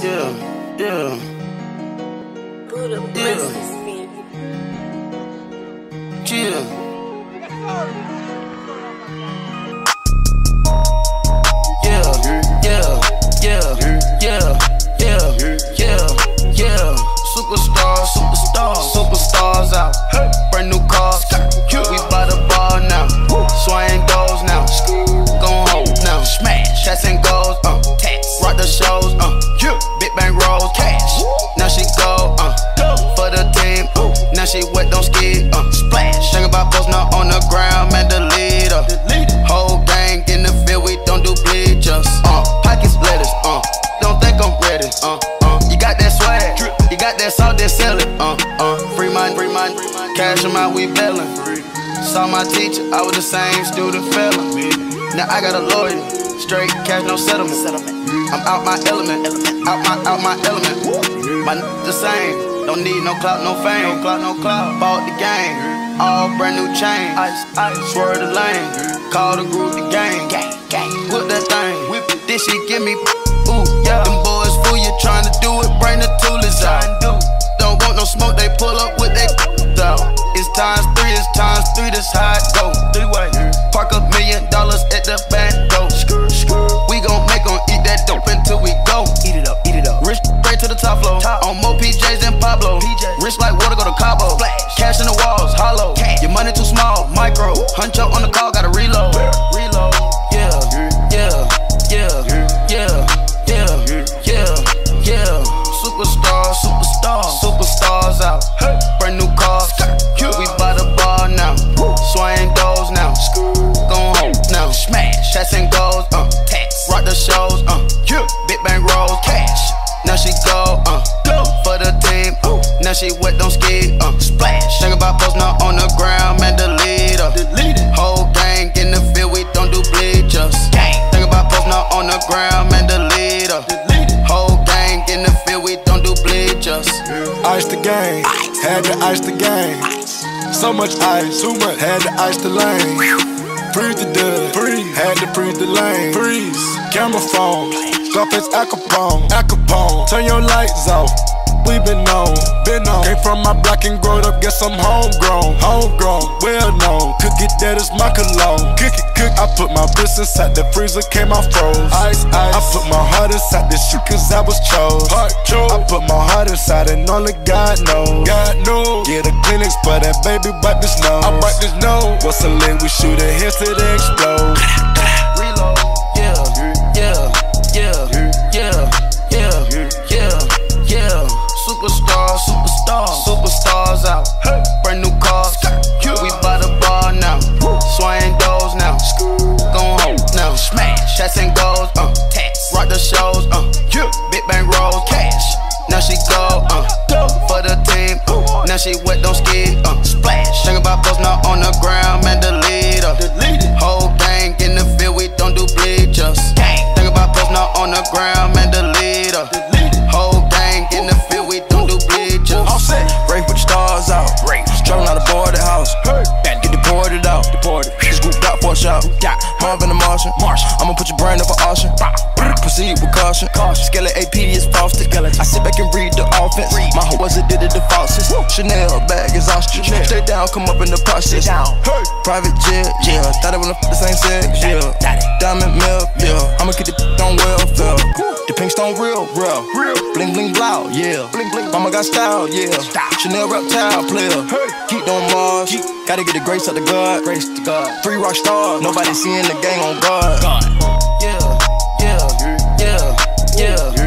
Superstars out, brand new cars. We by the bar now, swaying goals now, gon' hold now, smash, cats and goals, rock the shows, big bang rolls, cash. Now she go, for the team, now she wet, don't skid, splash. Think about posting up on the ground, man, the leader. Whole gang in the field, we don't do bleachers. Pockets lettuce, don't think I'm ready, you got that swag, you got that salt, then sell it, free mind, cash them out, we bailin'. Saw my teacher, I was the same student fella. Now I got a lawyer, straight cash, no settlement. I'm out my element, out my element. My the same, don't need no clout, no fame. Bought the game, all brand new chain. Swerve the lane, call the group the gang. Whip that thing, this shit give me, ooh, yeah. Them boys fool you trying to do it, bring the toolies out. Don't want no smoke, they pull up with that out. It's times three, this how it go. Three-way, park $1 million at the bank, go. We gon' make 'em eat that dope until we go. Eat it up. Rich straight to the top floor, on more PJs than Pablo. Rich like water, go to Cabo. Cash in the walls, hollow. Your money too small, micro. Hunch up on the call, gotta reload. Superstars out, brand new cars. We by the bar now, swaying goals now, gon' hold now, smash, cats and goals, rock the shows, big bang rolls, cash. Now she go, for the team, now she wet, don't skid, splash. Think about posting up on the ground, man, the leader. Whole gang in the field, we don't do bleachers. Think about posting up on the ground, man, the leader. Whole gang in the field, we don't do bleachers. Ice the game, had to ice the game. So much ice, too much, had to ice the lane. Freeze the dud, had to freeze the lane. Freeze, camera phone, Scarface Al Capone. Turn your lights off, we been on. Came from my block and growed up, guess I'm homegrown, well known. Cook it, that is my cologne. Cook it, I put my wrist inside the freezer, came out froze. Ice, I put my heart inside this shit cause I was chose. I put my heart inside and only God knows. Get a Kleenex for that baby, wipe this nose. I wipe this nose. What's a leg, we shoot it, here's to the explode. Reload, Superstars out, brand new cars. We by the bar now, swaying goals now, gon' hold now, smash, cats and goals, rock the shows, big bang rolls, cash. Now she go, for the team, now she wet, don't skid, splash. Think about posting up on the ground, man, the leader. Whole gang in the field, we don't do bleachers. Think about posting up on the ground, man, the leader. Whole gang in the field, we don't do bleachers. All set, break with the stars out. Traveling out of boarded house, get deported out. Scooped out for a shot. Marvin the Martian. I'ma put your brain up for auction. Proceed with caution. Skeleton AP is frosted. I sit back and read the offense. My hoe was it did it the faucets. Chanel bag is ostrich. Stay down, come up in the process. Private jet, yeah. Thought I wanna f the same sex, yeah. Diamond milk, yeah. I'ma keep the on welfare. The pink stone real. Bling bling blow, yeah. Mama got style, yeah. Chanel reptile player. Keep on Mars. Gotta get the grace of the God. 3 rock stars. Nobody seeing the gang on guard. Yeah.